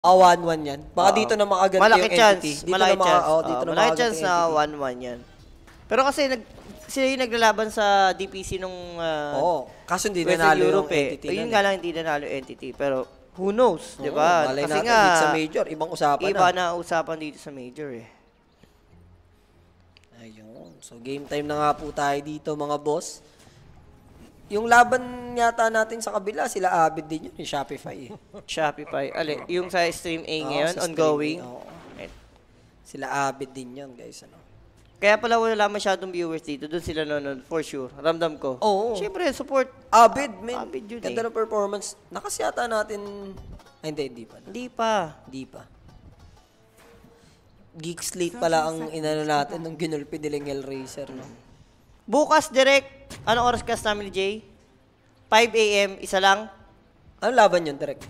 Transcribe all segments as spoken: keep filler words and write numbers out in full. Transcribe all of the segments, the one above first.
Ah, one one yan. Baka uh, dito na makaganti malaki yung chance, entity. Dito malaki na maka, chance. oh, dito uh, na malaki chance na one one yan. Pero kasi nag sila yung naglalaban sa D P C nung uh, Oo. Kaso hindi nanalo yung entity. Ayun nga lang, hindi nanalo yung entity. Pero who knows, di ba? Malay Kasi natin, nga, dito sa major, ibang usapan iba na. na usapan dito sa major eh. Ayun. So, game time na nga po tayo dito, mga boss. Yung laban yata natin sa kabila, sila Abid din yun, yung Shopify. Eh. Shopify. Ali, yung sa Stream A oh, ngayon, ongoing. A, oh. Sila Abid din yun, guys. Ano? Kaya pala wala masyadong viewers dito. Doon sila nanonood, for sure. Ramdam ko. Oo. Siyempre, support. Abid, man. Abid yun Ganda eh. ng performance. Nakasyata natin... Ay, hindi, hindi pa. Hindi pa. Hindi pa. Geek Slate pala ang inano natin nung ginulpi nilang Hellraiser, no? Bukas, direct. Anong oras cast namin ni Jay? five A M, isa lang. Anong laban yun, direct?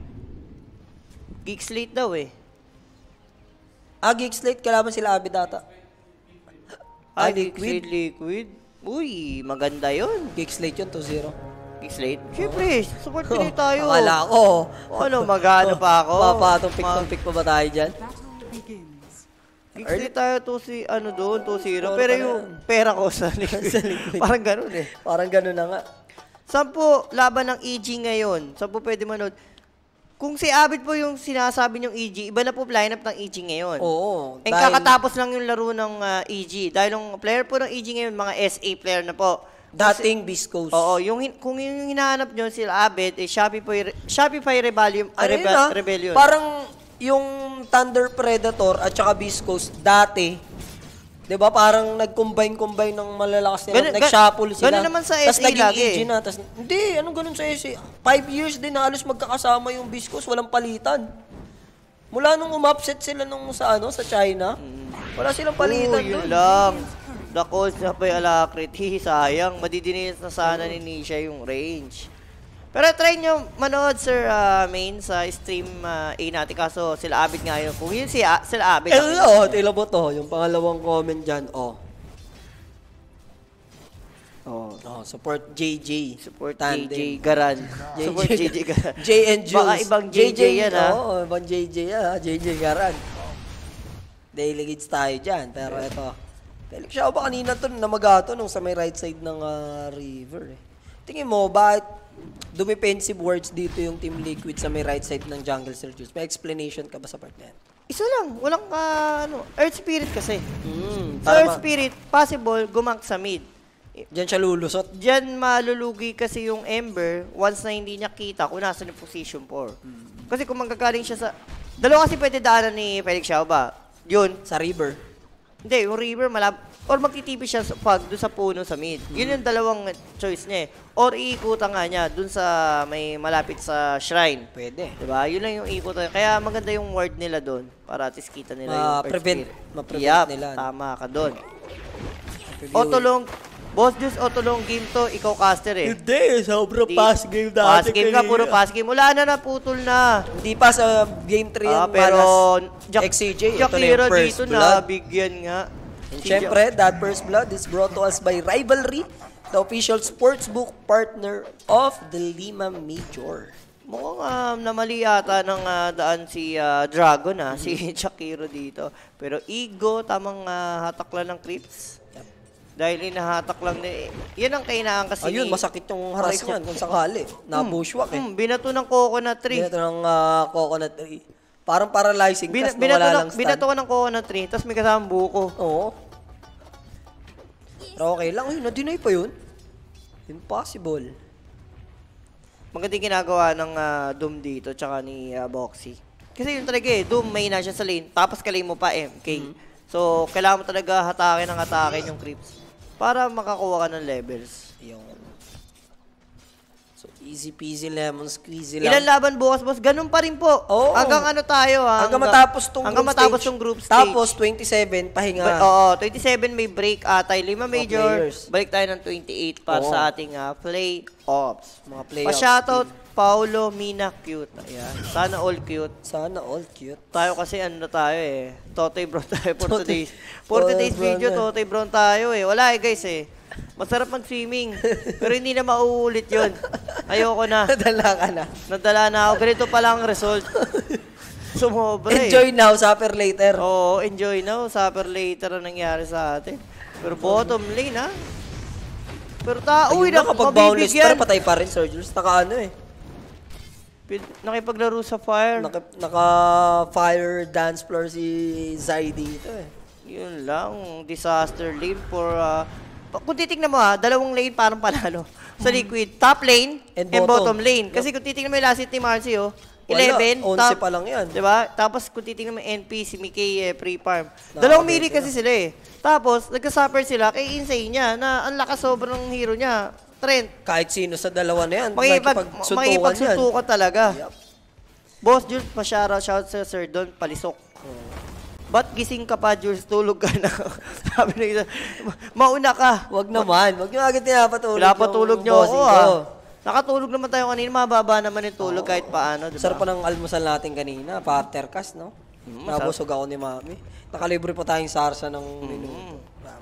Geek Slate daw eh. Ah, Geek Slate, kalaban sila Abid data. Ah, liquid. liquid. Uy, maganda yun. Geek Slate yun, two zero. Geek Slate? Siyempre, support pinay tayo. Akala ko. Ano, magano pa ako? Papatumpik-tumpik pa ba tayo dyan? Geek Slate tayo to si, ano doon, two zero. Pero yung pera ko sa liquid. Parang ganun eh. Parang ganun na nga. Sampo, laban ng E G ngayon. Sampo pwede manood. Kung si Abid po yung sinasabi niyong E G, iba na po lineup ng E G ngayon. Oo. And dahil... kakatapos lang yung laro ng uh, E G. Dahil yung player po ng E G ngayon, mga S A player na po. Dating Biscos. Oo. Yung, kung yung hinahanap nyo sila Abid, eh, Shopify, Shopify Rebellion. Ano Rebe yun, Rebellion. Parang yung Thunder Predator at saka Biscos, dati, di ba parang nag-combine-combine ng malalakas nila. Nag-shuffle sila. Ganun naman sa S A naging lagi. E G na. Tas, hindi, anong ganun sa S A? Five years din na halos magkakasama yung Biscos. Walang palitan. Mula nung umupset sila nung sa ano sa China, wala silang palitan. Oo, yun lang. The calls na pa yung Alacrit. Sayang. Madidinis na sana ni Nisha yung range. Pero try nyo manood, Sir uh, Main, sa stream uh, A natin. Kaso sila Abid nga yun. Kung yun si, uh, sila Abid. Eh, oh, tila mo to. Yung pangalawang comment dyan, oh. Oh, oh support J J. Support Tandem. J J Garan. J J Support J J Garan. J and Jules. Baka ibang J J, J J yan, ha? Oo, oh, ibang J J yan, ha? J J Garan. Daily gigs tayo dyan. Pero ito, Felix siya ba kanina to, namagato nung sa may right side ng uh, river, eh. Tingin mo, bakit dumifensive words dito yung Team Liquid sa may right side ng Jungle Sergius? May explanation ka ba sa part na yan? Isa lang. Walang ka, ano, Earth Spirit kasi. Mm, so, Earth Spirit, possible, gumang sa mid. Diyan siya lulusot? Diyan malulugi kasi yung Ember once na hindi niya kita kung nasa yung position four. Mm. Kasi kung manggagaling siya sa... Dalawa kasi pwede daanan ni Felix Xiao ba? Yun. Sa river? Hindi, yung river malab... Or magtitipi siya sa pag doon sa puno sa mid. Mm. Yun yung dalawang choice niya eh. Or iikutan nga niya doon sa may malapit sa shrine. Pwede. Diba? Yun lang yung ikutan. Kaya maganda yung word nila doon para at least kita nila Ma yung prevent, ma-prevent yep, nila. Tama ka doon. Otolong, Boss Diyos, Otolong game to, ikaw caster eh. Hindi, sobrang pass game dati. Pass game ka, puro pass game. Wala na, naputol na. Hindi pa sa game three yan. Ah, pero X C J, ito na yung first dito blood. Na, bigyan nga. And syempre, that first blood is brought to us by Rivalry, the official sportsbook partner of the Lima Major. Mukhang um, namali yata ng uh, daan si uh, Dragon, ha? Mm-hmm. Si Shakiro dito. Pero Ego, tamang uh, hatak lang ng creeps. Yep. Dahil inahatak lang din. Yan ang kainaan kasi ayun, ni... masakit yung haras niyan kung sakali. Na-bushwalk hmm. eh. Hmm, binato ng coconut tree. Binato ng uh, coconut tree. Parang paralyzing, Bin tas nawala lang stand. Binato ka ng coconut tree, tas may kasamang buko. Oo. Pero okay lang, ayun, na-deny pa yun. Impossible. Maganda yung ginagawa ng uh, Doom dito, tsaka ni uh, Boxy. Kasi yun talaga eh, Doom, may na siya sa lane, tapos kalay mo pa M K. Mm-hmm. So, kailangan mo talaga hatakin ng hatakin yung creeps para makakuha ka ng levels. Yung... So, easy peasy lemon squeezy lang. Ilan laban bukas, boss? Ganun pa rin po. Oo. Hanggang ano tayo, ha? Hanggang, hanggang matapos tong hanggang group matapos stage. Yung group stage. Tapos, twenty-seven, pahinga. Ba oo, twenty-seven may break atay. Lima major. Balik tayo ng twenty-eight para oo. Sa ating uh, play-offs. Mga play-offs. Pa-shoutout, Paulo, Mina, cute. Ayan. Sana all cute. Sana all cute. Tayo kasi ano na tayo eh. Totoy bro tayo for today's. For today's video, Totoy bro tayo eh. Wala eh guys eh. Masarap mag-swimming. Pero hindi na mauulit yun. Ayoko na. Nadala ka na. Nadala na ako. Ganito pa lang ang result. sumobra eh. Enjoy now, suffer later. Oo, enjoy now, suffer later ang nangyari sa atin. Pero bottom lane, ha? Pero ta, uy, na, kapag boundless pa mabibigyan. rin, patay pa rin, Sir Jules. Naka ano eh. Nakipaglaro sa fire. Naka, naka-fire dance floor si Zai dito eh. Yun lang, disaster lane for... Uh, kung titignan mo ha, dalawang lane parang panalo. Sa Liquid, top lane and, and bottom. bottom lane. Kasi kung titignan mo yung last hit ni Marcy, oh, eleven, Wala, top, pa lang yan. Diba? Tapos kung titignan mo yung N P, si Mickey, eh, pre-farm. Dalawang melee kasi sila eh. Tapos, nagka-suffer sila kay Insane niya na ang lakas sobrang hero niya. Trent. Kahit sino sa dalawa na yan, makipagsuntukan makipag talaga. Yep. Boss Jules, pa-shoutout shout sa Sir Don, palisok. Oh. Ba't gising ka pa, Jules? Tulog ka na. Sabi na isa, mauna ka. Wag naman. Wag nyo agad pinapatulog. Pinapatulog nyo ako, ah. Nakatulog naman tayo kanina. Mababa naman yung tulog oh. kahit paano, diba? Sarap pa ng almusal natin kanina. Partercast, no? Mm, Nabusog ako ni Mami. Nakalibre pa tayong sarsa ng mm. minuto.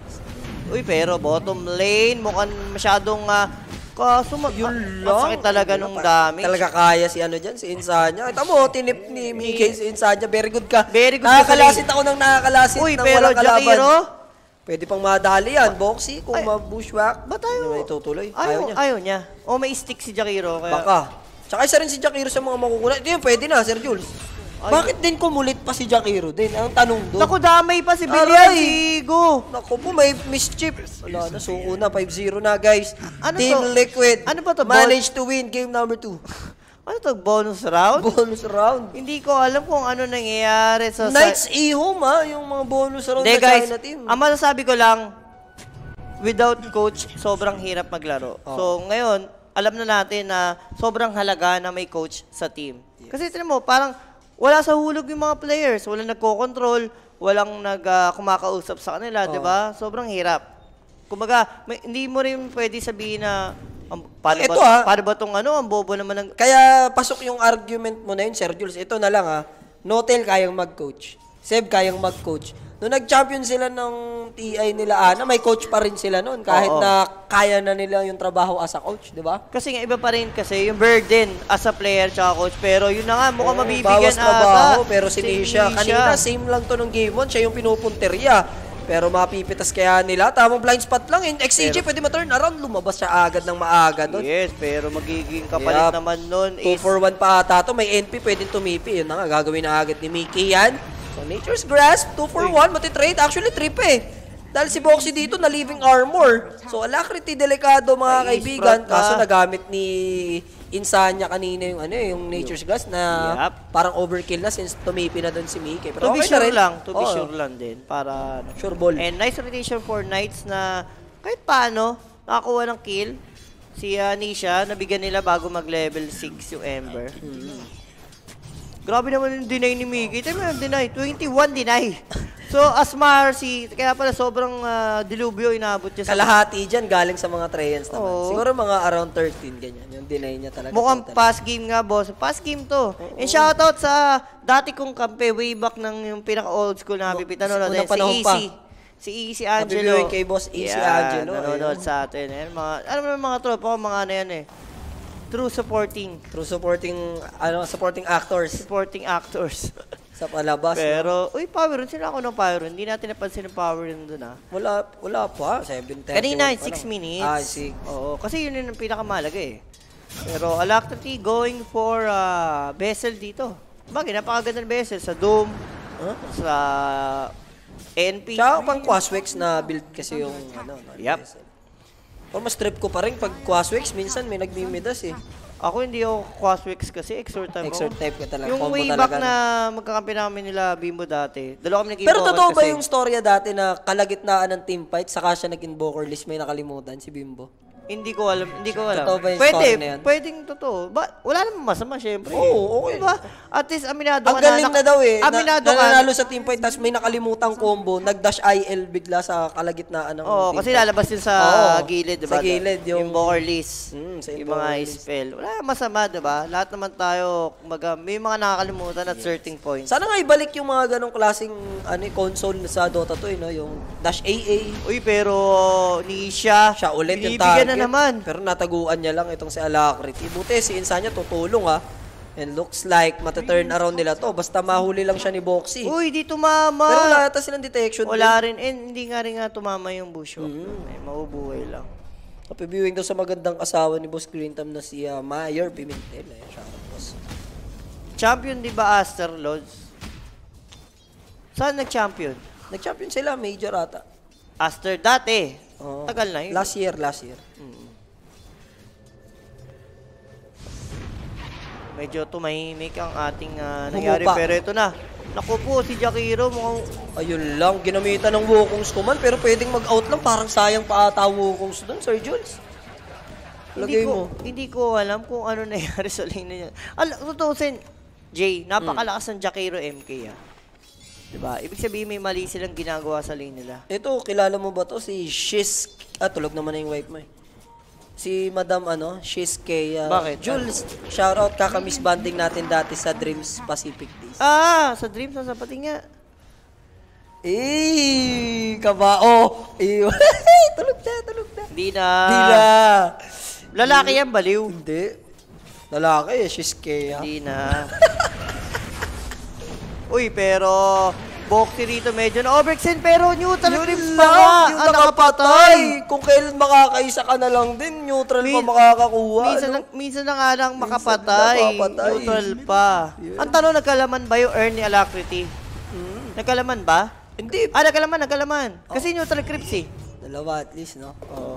Uy, pero bottom lane, mukhang masyadong... Uh, kaso mag... Yun lang. Masakit talaga nung damage. Talaga kaya si ano dyan, si Insanya. Kita mo, tinip ni Mickey si Insanya. Very good ka. Very good. Nakakalasit ako ng nakakalasit. Uy, ng pero walang kalaban. Jakiro? Pwede pang madali yan. Boxy, kung ma-bushwhack. Ba tayo? May tutuloy. Ayaw, ayaw niya. Ayaw niya. O may stick si Jakiro. Kaya... Baka. Tsaka isa rin si Jakiro sa mga makukunan. Ito yun, pwede na, Sir Jules. Ay, bakit din kumulit pa si Jakiro din? Ang tanong doon. Naku, damay pa si Billian, si Go. Naku po, may mischief. Wala na, suko na. five zero na, guys. Ano Team to? Liquid. Ano pa to? Managed to win game number two. Ano to? Bonus round? Bonus round. Hindi ko alam kung ano nangyayari sa... Knights E-Home, ha? Yung mga bonus round De, sa guys, China team. Ang masasabi ko lang, without coach, sobrang hirap maglaro. Oh. So, ngayon, alam na natin na sobrang halaga na may coach sa team. Yes. Kasi tinan mo, parang wala sa hulog yung mga players. Walang nagko-control, walang nag, uh, kumakausap sa kanila, oh. di ba? Sobrang hirap. Kumbaga, may, hindi mo rin pwede sabihin na, um, paano, ito, ba, ha? paano ba itong ano, ang bobo naman ng... Kaya pasok yung argument mo na yun, Sir Jules. Ito na lang, ha? Notel kayang mag-coach. Seb kayang mag-coach. Noong nag-champion sila ng T I nila, Ana, may coach pa rin sila noon. Kahit Oo. na kaya na nila yung trabaho as a coach, di ba? Kasi nga, iba pa rin kasi yung burden as a player tsaka coach. Pero yun na nga, mukhang Oo, mabibigyan bawas trabaho, ata. pero si Nisha, kanina, same lang to nung game one. Siya yung pinupunteriya. Pero mapipitas kaya nila. Tamang blind spot lang. In X C J, pwede ma-turn around. Lumabas siya agad ng maaga doon. Yes, pero magiging kapalit yep. naman nun is... two for one pa ata to. May N P, pwedeng tumipi. Yun na nga, gagawin na agad ni Mickey yan. So, Nature's Grasp, two for one, matitrade. Actually, trip eh. Dahil si Boxy dito na living armor. So, alacrity, delikado mga ay, kaibigan. Kaso nagamit ni Insanya kanina yung ano yung Nature's Grasp na yep. parang overkill na since tumipi na doon si Mickey. Pero to be okay sure na rin. lang, to be oh. sure lang din. Para, sure ball. And nice rotation for Knights na kahit paano, nakakuha ng kill. Si uh, Nisha, nabigyan nila bago mag-level six yung Ember. Hmm. Grabe naman yung deny ni Mickey. Ito yung deny. twenty-one deny. So, as Marcy, kaya pala sobrang uh, dilubyo inabot niya. Kalahati dyan galing sa mga Treyans naman. Oo. Siguro mga around thirteen, ganyan. Yung deny niya talaga. Mukhang pass game nga, boss. Pass game to. Oo. And shoutout sa dati kong kampe way back ng yung pinaka-old school na pipitan. No, no, no, si Easy. Si Easy Angelo. Happy kay boss Easy yeah, Angelo. Nanonood sa atin. Ayan, mga, alam mo naman mga tropa ko, mga ano yan eh. True supporting. True supporting, ano, supporting actors. Supporting actors. Sa palabas. Pero, no? Uy, power run. Sila ako ng power run. Hindi natin napansin yung power run doon, ah. Wala, wala pa. seven thirty. Kanina, six minutes. Ah, six. Oo, kasi yun yung pinakamalaga eh. Pero, Alacrity going for uh, Vessel dito. Bagay, napakaganda ng Vessel. Sa Doom, huh? Sa N P. Tsaka pang Quaswex na build kasi yung, ano, yep. Vessel. Or mas trip ko pa rin pag Quaswex, minsan may nagmimidas eh. Ako hindi ako Quaswex kasi, Exort type Exort type ka talaga. Yung way back na magkakampi namin nila Bimbo dati, dalawa kami nag-invoker. Pero totoo ba yung storya dati na kalagitnaan ng team fight, saka siya nag-invoker list, may nakalimutan si Bimbo? Hindi ko alam, hindi ko alam. Totoo ba yung pwede, story na yan? Pwedeng totoo. Ba, wala namang masama, syempre. Oo, okay. Diba? At least, aminado ang ka na. Ang galing na daw eh. Aminado na, ka. Nanalo sa team fight, tapos may nakalimutang combo, nag-dash I L bigla sa kalagitnaan ng Oo, kasi fight. lalabas din sa Oo, gilid, diba? Sa gilid, yung... Invoker list. Mm, sa yung mga spell. Wala masama, diba? Lahat naman tayo, kumbaga, may mga nakakalimutan at yes. certain points. Sana nga ibalik yung mga ganong klaseng ano, console sa Dota two, eh, no? Yung dash A A. Uy, pero Nisha, siya ulit yung target target. na naman. Pero nataguan niya lang itong si Alacrity. Buti si Insanya tutulong ha. And looks like mata-turn around nila to. Basta mahuli lang siya ni Boxy. Uy, di tumama. Pero wala ata silang detection. Wala rin. Eh, hindi nga rin nga tumama yung Busho. Mm. Ay, maubuhay lang. Kapibiwing daw sa magandang asawa ni Boss Greentham na si uh, Mayor Pimentel. Eh, siya boss. Champion di ba Aster Lords? Saan nag-champion? Nag-champion sila, major ata. Aster dati. Oh. Tagal na yun. Last year, last year. Mm. Medyo tumahimik ang ating uh, nangyari. Humupa. Pero ito na. Naku po, si Jakiro mukhang... Ayun lang, ginamitan ng Wukongs ko man, pero pwedeng mag-out lang. Parang sayang pa ata Wukongs doon, Sir Jules. Hindi Lagay ko, mo. hindi ko alam kung ano nangyari sa lane niya. Al tutusin, Jay, napakalakas ng Jakiro M K ah. Diba? Ibig sabihin may mali silang ginagawa sa lane nila. Ito, kilala mo ba to? Si Shiz... Ah, tulog naman na yung wife mo eh. Si Madam ano, Shiz kay uh, Bakit? Jules. Shoutout, kakamiss banding natin dati sa Dreams Pacific Days. Ah, sa Dreams, sa pati nga. Eh, kabao. Eh, tulog na, tulog na. Hindi na. Hindi na. Lalaki yan, baliw. Hindi. Lalaki eh, Shiz kay. Hindi na. Uy, pero Boxy rito medyo na-overextend pero neutral Yun clips lang, pa nga. yung Ang nakapatay. Kung kailan makakaisa ka na lang din, neutral Min- pa makakakuha. Minsan, ano? lang, minsan na nga lang Minsan makapatay. na makapatay. Neutral pa. Yeah. Ang tanong, nagkalaman ba yung earn ni Alacrity? Hmm. Nagkalaman ba? Hindi. Ah, nagkalaman, nagkalaman. Kasi neutral clips eh. Dalawa at least, no? Oo.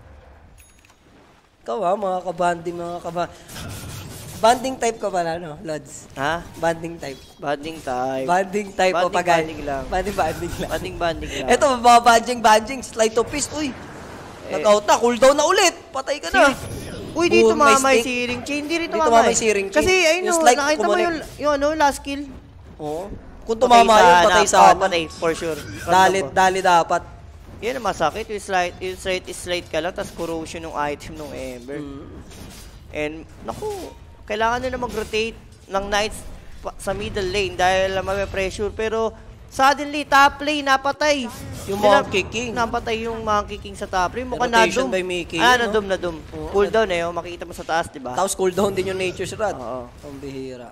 Ikaw ha, mga kabanding, mga kabanding. Banding type ka pala, no, Lods? Ha? Banding type. Banding type. Banding type o Banding, pagay. banding lang. Banding, banding lang. Banding, banding lang. Ito, mga banding, banding, slide to piece. Uy, Eh. nag-out na, cooldown na ulit. Patay ka na. Uy, dito Boom, may mamay stick. si Ring Chain. Hindi rito Dito mamay. mamay si Ring Chain. Kasi, ayun Yung no, slide, nakita mo kumunik. yung, yung ano, last kill. Oo. Kung tumama yun, patay na- sana. oh, patay, for sure. Dalit, dali dapat. Yan ang masakit. Yung slide, yung slide is slide ka lang, tapos corrosion ng item ng Ember. Mm. And, naku, kailangan nila mag-rotate ng Knights pa- sa middle lane dahil may-pressure. Pero, suddenly, top lane, napatay. Yung Nila- Monkey King. Napatay yung Monkey King sa top lane. Mukhang Rotation nadum. by Mickey, Ah, no? nadum, nadum. Oo. Cooldown eh, oh, makikita mo sa taas, di ba? Tapos cooldown din yung Nature's Wrath. Oo. Ang bihira.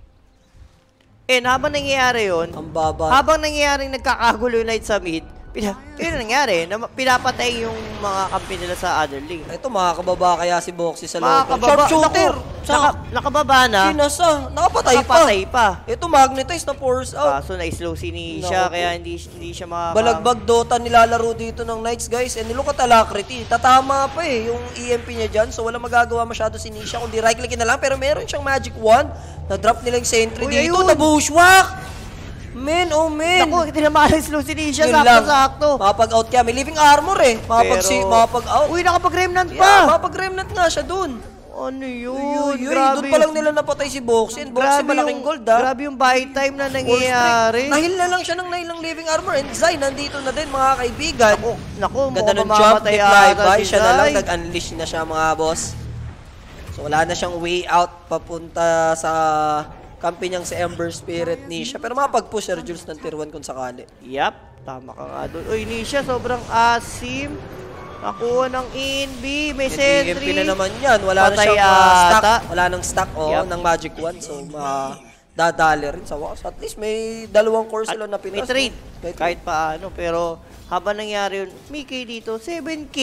And habang nangyayari yun, Ang baba. habang nangyayaring nagkakagulo yung Knights sa mid, pina, yun ang nangyari, na, pinapatay yung mga kampi nila sa other lane. Ito, makakababa kaya si Boxy sa Mga local. kababa, Sharpshooter! naku, naka, nakababa na, Kinasa. Nakapatay, nakapatay pa. pa. Ito, magnetize na force out. Kaso na-slow si Nisha, Naku. kaya hindi, hindi siya makaka... Balagbag Dota nilalaro dito ng Knights, guys. And look at Alacrity. Tatama pa eh, yung E M P niya dyan. So, wala magagawa masyado si Nisha. Kundi right-clickin na lang. Pero meron siyang Magic Wand. Na-drop nila yung sentry Uy, dito. ayun. Na-bushwhack! Men, oh men! Naku, tinamaan slow si Nisha, Yun lang. sakto-sakto. Makapag-out kaya. May living armor eh. Makapag- Pero- Makapag-out. Uy, nakapag-remnant Yeah, pa! makapag-remnant nga siya dun. Ano yun? Uy, uy, Grabe. doon pa lang nila napatay si Boxy. And Boxy malaking yung, gold, ah. Grabe yung buy time na Full nangyayari. streak. Nahil na lang siya ng nail ng living armor. And Zay, nandito na din, mga kaibigan. Naku, naku, Ganda mukhang ng jump, mamamatay ni flyby. ata si Siya na lang, Zay. nag-unleash na siya, mga boss. So, wala na siyang way out papunta sa kampi niyang si Ember Spirit Nisha. Pero makapag-push Sir Jules ng tier one kung sakali. Yap, tama ka nga doon. Uy, Nisha, sobrang asim. Nakuha ng in B, may E M P sentry. na naman yan. Wala Patay na siyang uh, stock. ata. Wala nang stock oh, Yup. ng Magic Wand. So, madadali rin sa wakas. At least may dalawang core sila na May pinas. trade, no? May kahit paano. Pero habang nangyari yun, may K dito, seven K?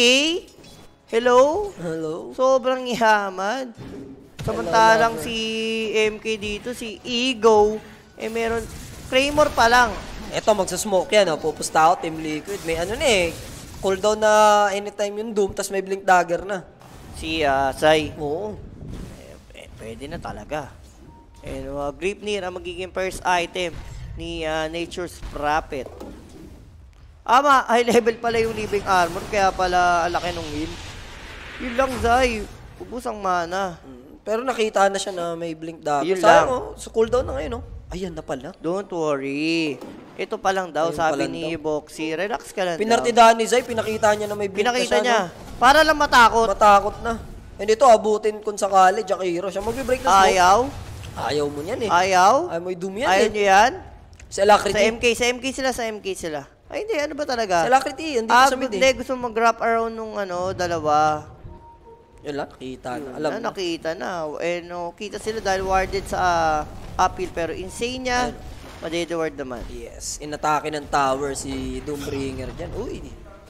Hello? Hello? Sobrang yaman. Samantalang Hello, si M K dito, si Ego, eh meron, Claymore pa lang. Eto, magsasmoke yan. Oh. Pupusta out, Team Liquid. May ano na eh. Cooldown na anytime yung Doom, tas may Blink Dagger na. Si uh, Sai, Oo. eh, eh, pwede na talaga. And uh, Gripnir ang magiging first item ni uh, Nature's Prophet. Ama, high level pala yung living armor, kaya pala laki nung heal. Yun lang, Zay. Ubus ang mana. Pero nakita na siya na may Blink Dagger. Yun Sayang, lang. oh. So, cooldown na ngayon, oh. Ayan na pala. Don't worry. Ito pa lang daw, Ayun pa sabi lang ni Boxy. Relax ka lang daw. Pinartidahan ni Zay, pinakita niya na may Blink Pinakita na siya. niya. No? Para lang matakot. Matakot na. And ito, abutin kung sakali, Jakiro. Siya magbe-break na smoke. Ayaw. Ayaw mo yan eh. Ayaw. Ayaw mo yung Doom yan Ayaw eh. niyo yan? Sa Alacrity. Sa M K. Sa M K sila, sa M K sila. Ay, hindi. Ano ba talaga? Sa Alacrity, andito Ah, sa mid hindi. eh. Gusto mag-wrap around nung ano, dalawa. Yun lang, kita na. Alam na, na. nakita na. Eh, no, kita sila dahil warded sa uh, uphill. Pero insane niya, madede-ward naman. Yes, inatake ng tower si Doombringer dyan. Uy.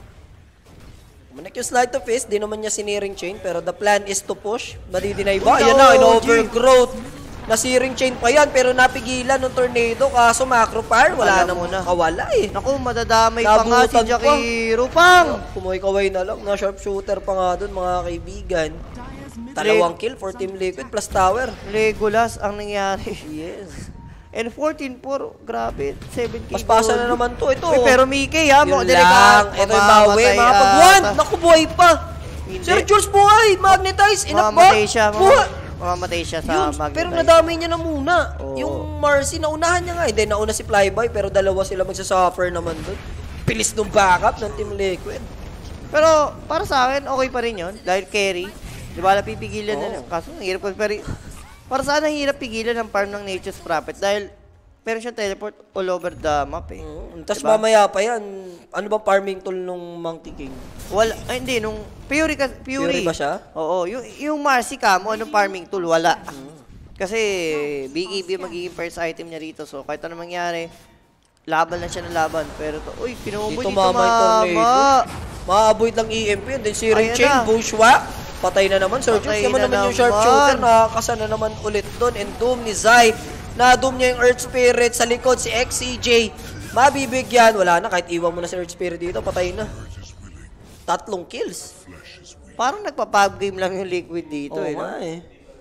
Manik yung slide to face, di naman niya siniring chain. Pero the plan is to push. Madidinay ba? Ayan na, in-overgrowth. Nasiring chain pa yan, pero napigilan ng tornado. Kaso macro fire, wala na muna. Kawala eh. Naku, madadamay pa nga si Jackie Rupang. Kumoy-kaway na lang. Na sharpshooter pa nga dun, mga kaibigan. Dalawang kill for Team Liquid plus tower. Legolas ang nangyari. Yes. And fourteen four, grabe. seven K. Mas pasa na naman to. Ito. Uy, pero Mickey ha. Yun lang. Ito yung bawi. Mga pag-one. Naku, buhay pa. Sir Jules buhay. Magnetize. Enough ba? Mamamatay siya. Buhay. Mamamatay siya sa Yun, Magnetize. pero nadamay niya na muna. Oh. Yung Marcy, naunahan niya nga. Hindi, nauna si Flyby, pero dalawa sila magsasuffer naman doon. Pilis ng backup ng Team Liquid. Pero para sa akin, okay pa rin yun. Dahil carry. Di ba, napipigilan oh. na lang. Kaso, ang hirap ko. Pero, para saan ang hirap pigilan ng farm ng Nature's Prophet? Dahil, meron siyang teleport all over the map eh. Mm, Tapos diba? Mamaya pa yan, ano ba farming tool nung Monkey King? Wala, ay, hindi, nung Fury, ka, Fury. Fury ba siya? Oo, yung, yung Marcy ka mo, anong farming tool, wala. Mm. Kasi, B K B magiging first item niya rito. So, kahit ano mangyari, laban lang siya ng laban. Pero, to, uy, pinumuboy dito, dito mama. Ma-avoid lang E M P, then si Ring Chain, Bushwa. Patay na naman, Sir Jules. Naman naman yung sharpshooter, nakakasa na naman ulit doon. And Doom ni Zai. Na-doom niya yung Earth Spirit sa likod, si X C J. Mabibigyan. Wala na, kahit iwan mo na si Earth Spirit dito, patay na. Tatlong kills. Parang nagpa-pub game lang yung Liquid dito. Oo eh, nga no? eh.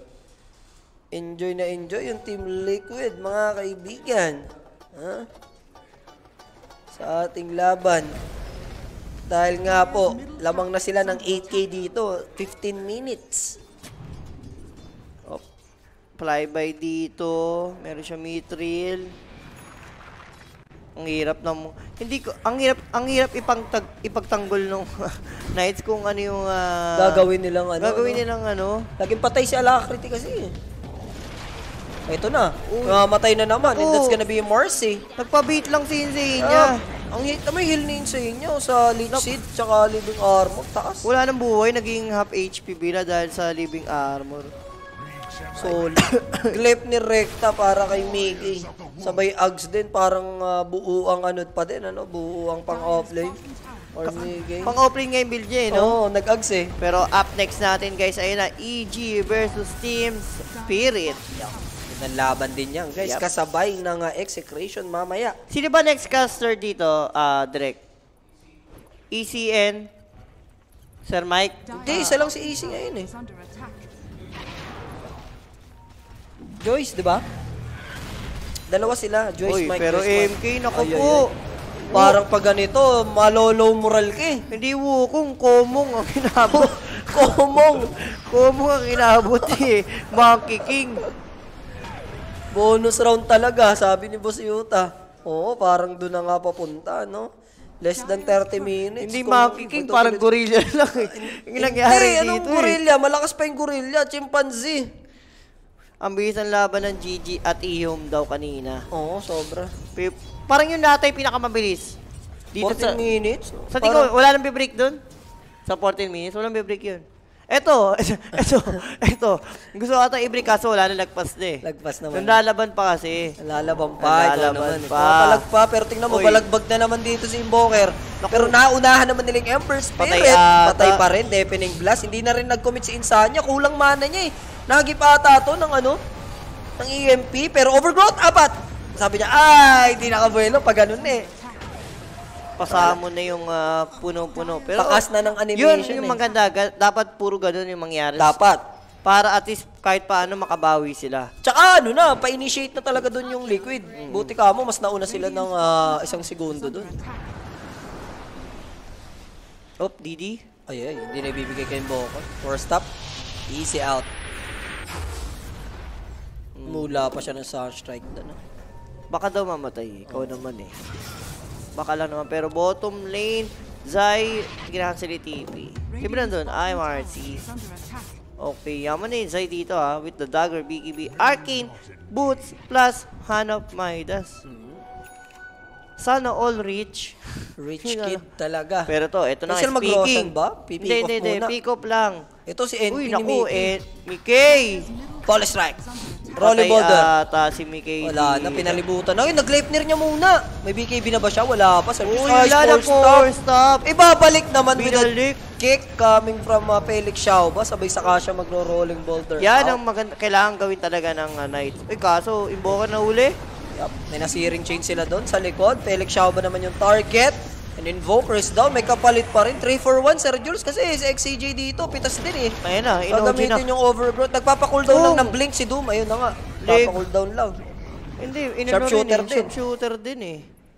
Enjoy na enjoy yung Team Liquid, mga kaibigan. Ha? Sa ating laban. Dahil nga po, lamang na sila ng eight K dito. fifteen minutes. Flyby dito, meron siya mithril. Ang hirap ng hindi ko ang hirap ang hirap ipangtag ipagtanggol ng Knights kung ano yung uh, gagawin nilang ano. Gagawin ano? nilang ano. Laging patay si Alacrity kasi. Ito na. Mamatay na naman. And that's gonna be a Marcy. Nagpa-beat lang si Insane niya. Uh, ang hit na may heal ni Insane niya sa Leech Seed tsaka Living Armor. Taas. Wala nang buhay, naging half H P bila dahil sa Living Armor. So, glip ni Rekta para kay Mickey. Sabay Ags din, parang uh, buo ang ano pa din, ano? Buo ang pang-offlane. Or Mickey. Pang-offlane nga yung build niya, eh, no? Oo, oh, nag-Ags eh. Pero up next natin, guys, ayun na, E G versus Team Spirit. Ang laban din yan, guys. Yep. Kasabay ng uh, execration mamaya. Sino ba next caster dito, uh, Drek? E C N? Sir Mike? Hindi, isa lang si E C ngayon eh. Joyce, di ba? Dalawa sila, Joyce, Uy, Mike, pero Joyce, M K, naku ay, po. Ay, ay. Parang pag ganito, malolow moral ka eh. Hindi wukong, komong ang kinabot. Komong. Komong ang kinabot eh. Monkey King. Bonus round talaga, sabi ni Boss Yuta. Oo, parang doon na nga papunta, no? Less than thirty minutes. Hindi Monkey King, parang gorilla lang eh. Yung nangyari Hindi, dito anong gorilla? Malakas pa yung gorilla, chimpanzee. Ang bilis ng laban ng G G at Ihom daw kanina. Oo, sobra. P parang yung natay pinakamabilis. Dito fourteen sa, minutes? Sa tingin ko, wala nang bibreak doon? Sa fourteen minutes, walang bibreak yun. Eto, eto, eto. Gusto ko ata i-break kaso wala na lagpas na eh. Lagpas naman. Nalalaban pa kasi. Nalalaban pa. Nalalaban ito naman. pa. Papalag pa, pero tingnan mo, Uy. balagbag na naman dito si Invoker. Pero naunahan naman nila yung Emperor Spirit. Patay ata. Patay pa rin, Deafening Blast. Hindi na rin nag-commit si Insania. Kulang mana niya eh. Nagip ata to ng ano, ng E M P. Pero overgrowth, apat. Sabi niya, ay, hindi nakabuelo pag ganun eh. Pasamo na yung uh, puno-puno. Pero Bakas na ng animation yun yung eh. maganda. Ga- dapat puro ganun yung mangyari. Dapat. Para at least kahit paano makabawi sila. Tsaka ano na, pa-initiate na talaga doon yung Liquid. Buti ka mo, mas nauna sila ng uh, isang segundo doon. Oh, D D. Ay, ay, hindi na ibibigay kayong Boko. Four stop, easy out. Mula pa siya ng Sunstrike doon. No? Baka daw mamatay. Ikaw naman eh. Baka lang naman. Pero bottom lane, Zai, ginacancel yung T P. Siyempre nandun, I'm R C. Okay, yaman na yung Zai dito ha. With the dagger, B K B, Arcane, Boots, plus Hanop Midas. Sana all rich. Rich kid talaga. Pero to, ito na nga, Sila speaking. mag-rotan ba? Pipick Hindi, off hindi, hindi. muna. Pick up lang. Ito si N P Uy, ni naku, Mickey. eh, Mickey. Fall strike. Rolling Patay boulder. ata si Mickey. Wala na, pinalibutan. Ay, nag-Leipner niya muna. May B K B na ba siya? Wala pa. Sir, Uy, Ay, wala na, four four stop. Ibabalik naman with a Binalik. kick coming from uh, Felix Xiaoba. Sabay saka siya magro-rolling boulder. Yan out. ang maganda, kailangan gawin talaga ng uh, Knights. Eh, kaso, Invoker na uli. Yup. May nasiring chain sila doon sa likod. Felix Xiaoba naman yung target. And Invoker is down. May kapalit pa rin. three for one, Sir Jules. Kasi si X C J dito, pitas din eh. Ayan na, inoji na. Gagamitin yung overgrowth. Nagpapa-cooldown Oh. lang ng blink si Doom. Ayun na nga. Leg. Nagpapa-cooldown lang. Hindi, inano Sharpshooter rin eh. din. Sharpshooter din eh.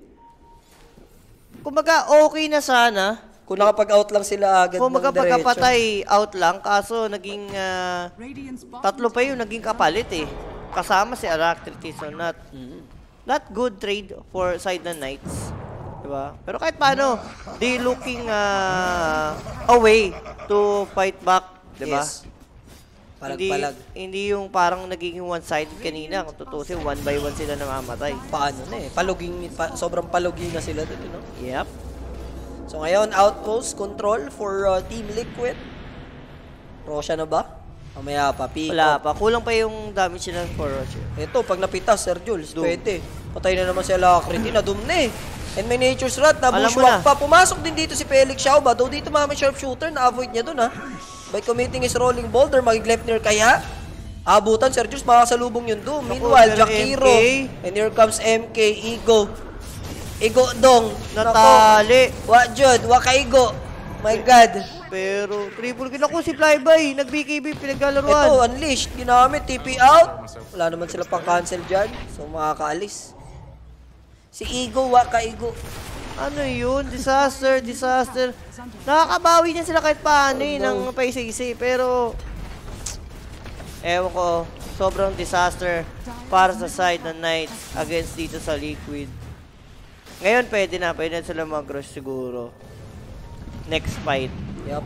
Kumbaga, okay na sana. Kung nakapag-out lang sila agad Kumbaga, ng diretso. pagkapatay, out lang. Kaso, naging ah, tatlo pa yun, naging kapalit eh. Kasama si Aractritis. So, not, not good trade for side ng Knights. Diba? Pero kahit paano, they looking uh, away to fight back. Diba? Yes. Palag-palag. Hindi, hindi yung parang nagiging one-sided kanina. Kung tutusin, one by one sila namamatay. Paano na eh. Paluging, pa, sobrang paluging na sila dun, you know? Yep. So ngayon, outpost control for uh, Team Liquid. Rosha na ba? Mamaya pa, pick Wala up. pa. Kulang pa yung damage nila for Roger. Ito, pag napitas, Sir Jules, Doom. pwede. Patay na naman si Alacrity, na-doom na eh. And may Nature's Rat, na Alam mo bushwhack na. pa. Pumasok din dito si Felix Xiaoba. Though dito mga sharpshooter, na-avoid niya dun ha. By committing his rolling boulder, mag-Gleipnir kaya. Abutan, Sir Jules, makasalubong yung Doom. Meanwhile, pero Jakiro. M K. And here comes M K, Igo. Igo dong. Natali. Nako. Wa Jud, wa kaigo. My God. Pero triple kill ako si Flyby. Nag-B K B pinaglalaruan. Ito, unleashed. Ginamit, T P out. Wala naman sila pang cancel dyan. So, makakaalis. Si Igo, wa kaigo. Ano yun? Disaster, disaster. Nakakabawi niya sila kahit paano eh, ng paisisi. Pero, ewan ko, sobrang disaster para sa side ng Knights against dito sa Liquid. Ngayon, pwede na. Pwede na sila mag-rush siguro. Next fight. Yup.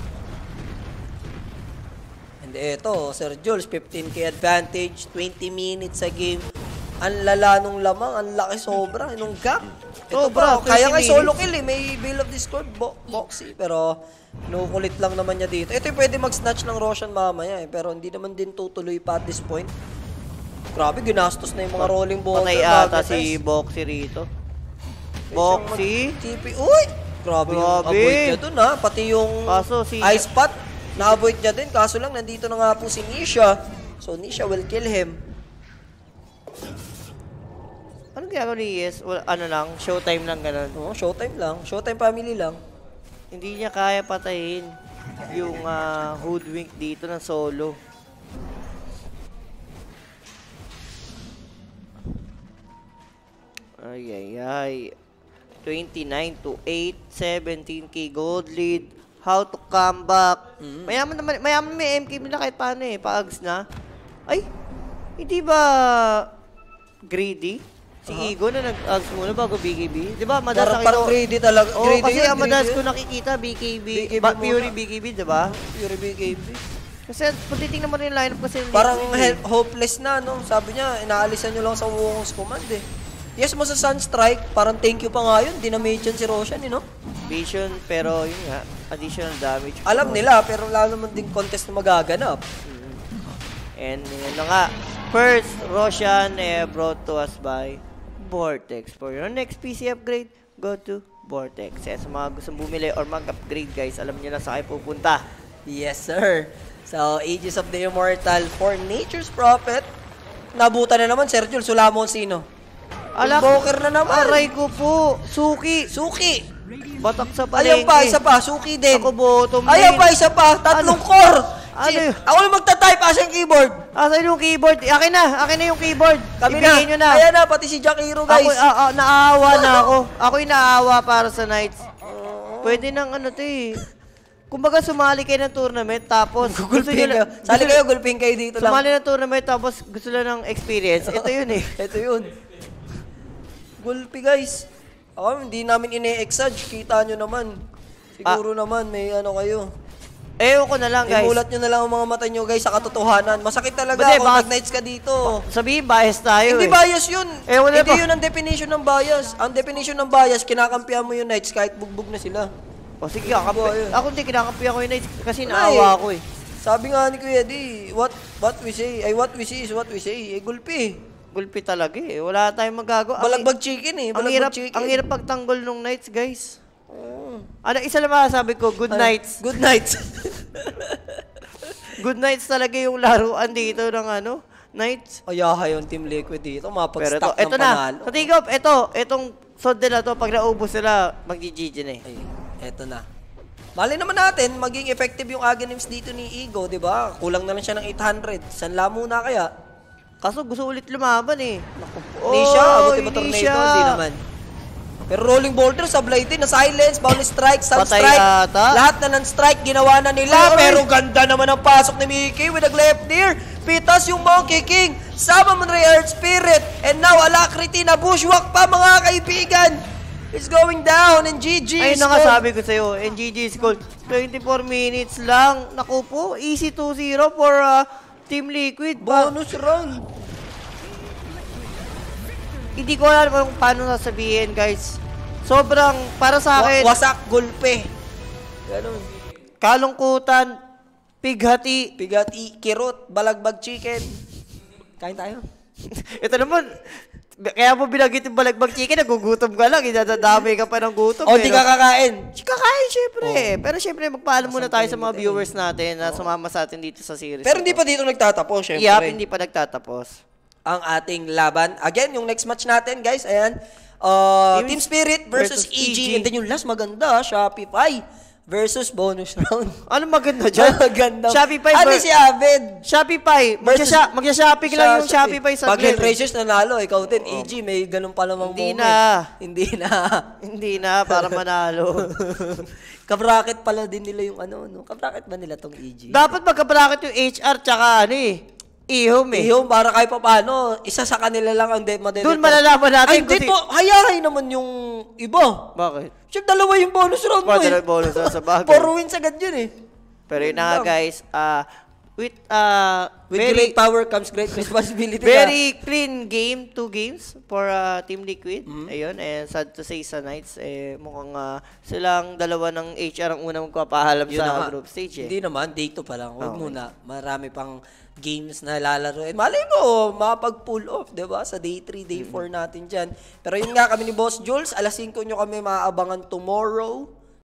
And eto, Sir Jules, fifteen K advantage, twenty minutes sa game. Ang lala nung lamang, ang laki sobra, nung gap. Ito Sobra, ba, kaya nga thirty solo kill eh, may Veil of Discord, bo boxy, pero nukulit lang naman niya dito. Ito yung pwede mag-snatch ng Roshan mamaya eh, pero hindi naman din tutuloy pa at this point. Grabe, ginastos na yung mga rolling boulder. Patay ata si Boxy rito. Boxy? T P, uy! Grabe, yung Grabe. avoid niya dun ha, pati yung Kaso si- ice pot, na-avoid niya din, kaso lang nandito na nga po si Nisha. So Nisha will kill him. Anong ginagawa ni Yes? Wala, ano lang, showtime lang ganun. Oo, showtime lang. Showtime family lang. Hindi niya kaya patayin yung ah, hoodwink dito ng solo. Ay, ay, ay. twenty-nine to eight, seventeen K gold lead. How to come back. Mm. Mayaman naman, mayaman may M K nila kahit paano eh. Paags na. Ay, hindi ba greedy? Si Uh-huh. Igo na nag-ags muna bago B K B. Di ba, madalas Parang parang greedy talaga. Oo, Greedy kasi yun, ang madalas greedy ko yun. nakikita B K B, B K B ba, muna. Fury B K B, di ba? Fury B K B. Kasi kung titingnan mo rin yung lineup kasi Parang Liquid, eh. help, hopeless na, no? Sabi niya, inaalisan nyo lang sa Wukong's command, eh. Yes mo sa Sunstrike, parang thank you pa nga yun. Dinamage yun si Roshan, eh, no? Vision, pero yun nga, additional damage. Alam nila, pero lalo naman din contest na magaganap. And yun na nga, first, Roshan eh, brought to us by Vortex. For your next P C upgrade, go to Vortex. Kaya sa mga gustong bumili or mag-upgrade guys, alam niyo na sa kayo pupunta. Yes, sir. So, Aegis of the Immortal for Nature's Prophet. Nabutan na naman, Sir Jules. Sula mo sino? Alak, Invoker na naman. aray ko po, Suki. Suki. Batak sa Ayan palengke. pa, isa pa. Suki din. Ako bottom Ayan lane. pa, isa pa. Tatlong Ano? core. Ano Si- yun? Ako yung magta-type as yung keyboard. Asan yung keyboard? Akin na, akin na yung keyboard. Kami Ibigay na. nyo na. Ayan na, pati si Jakiro, guys. Ako, ah, ah, naawa na ako. Ako yung naawa para sa Knights. Pwede nang ano to eh. Kumbaga sumali kayo ng tournament tapos gusto Gulping nyo kayo. lang- Sali gusto- kayo, gulping kayo dito lang. Sumali ng tournament tapos gusto lang ng experience. Ito yun eh. Ito yun. Gulpi, guys. Ako, hindi namin ine-exage. Kita nyo naman. Siguro naman, may ano kayo. Ewan ko na lang guys. Imulat nyo na lang ang mga mata nyo, guys, sa katotohanan. Masakit talaga Hindi, kung baka- nag-nights ka dito. Sabihin bias tayo Hindi eh. bias yun. Eh, wala Hindi pa. yun ang definition ng bias. Ang definition ng bias, kinakampihan mo yung nights kahit bugbog na sila. O sige, kakampi. Ayun. Ako hindi kinakampi ako yung Knights kasi Wala naawa eh. ako eh. Sabi nga ni Kuya D, what what we say, ay what we see is what we say. Eh, gulpi. Gulpi talaga eh. Wala tayong magagawa. Balagbag chicken eh. Ang Balagbag hirap, chicken. ang hirap pagtanggol nung Knights, guys. Oh. Ano, isa lang masasabi ko, good Ano? nights. Good nights. Good nights talaga yung laruan dito ng ano, Knights. Ayaha yung Team Liquid dito. Pero ito, Mapag-stack ng ito na. panalo. Sa tigop, ito, itong sod nila to, pag naubos sila, mag-G G na eh. Ay, eto na. Mali naman natin, maging effective yung Aghanim's dito ni Igo, di ba? Kulang na lang siya ng eight hundred. Sanla muna kaya? Kaso gusto ulit lumaban eh. Naku po. Hindi siya, abot ba hindi tornado? siya. Hindi naman. Pero rolling boulder, sablay din, na-silence, bounce strike, sun Patay strike. ata. Lahat na non-strike, ginawa na nila. Ay, pero ganda naman ang pasok ni Mickey with a left near. Pitas yung Monkey King. Sama mo na yung Earth Spirit. And now, Alacrity na bushwalk pa mga kaibigan. It's going down and G G Ayun na nga sabi ko sa'yo, N G G School, twenty-four minutes lang. Naku po, easy two zero for uh, Team Liquid. Ba? Bonus round. Hindi ko alam kung paano sasabihin, guys. Sobrang, para sa akin, Wa- wasak gulpe. Ganun. kalungkutan, pighati. Pigati, kirot, balagbag chicken. Kain tayo. Ito naman, kaya mo binagit yung balagbag chicken, nagugutom ka lang, idadadami ka pa ng gutom. O, eh, di no? ka kakain. Kakain, syempre. Oh. Pero syempre, magpaalam muna tayo sa mga viewers natin na sumama sa atin dito sa series. Pero hindi pa dito nagtatapos, syempre. Yep, hindi pa nagtatapos. Ang ating laban. Again, yung next match natin, guys, ayan. Uh, Team, Team Spirit versus, versus E G. E G. And then yung last maganda, Shopify versus bonus round. Ano maganda dyan? Maganda. Shopify Ano ver- si Avid? Shopify. Versus- Magsha- Magsha-shopping lang yung Shopify sa Pag Glen. yung racers nanalo, ikaw din, E G, may ganun pa namang Hindi moment. na. Hindi na. Hindi na, para manalo. Kabracket pala din nila yung ano, no? Kabracket ba nila tong E G? Dapat magka-bracket yung H R tsaka ano eh. Ihom eh. Ihom, para kahit pa paano, isa sa kanila lang ang dead madede. Doon malalaman Ay, natin kung si- dito, hayahay naman yung iba. Bakit? Siyempre, dalawa yung bonus round mo Padala eh. bonus round sa bagay. Four wins agad yun eh. Pero yun na nga guys, ah with uh, With very great power comes great responsibility. very clean game, two games for uh, Team Liquid. Mm-hmm. Ayun, and sad to say sa Knights, eh, mukhang ah, silang dalawa ng H R ang unang magpapahalam Yun sa na nga. group stage eh. Hindi naman, day two pa lang. Huwag Okay. muna. Marami pang games na lalaro. Eh, malay mo, makapag-pull off, di ba? Sa day three, day four natin dyan. Pero yun nga, kami ni Boss Jules, alas singko nyo kami maaabangan tomorrow.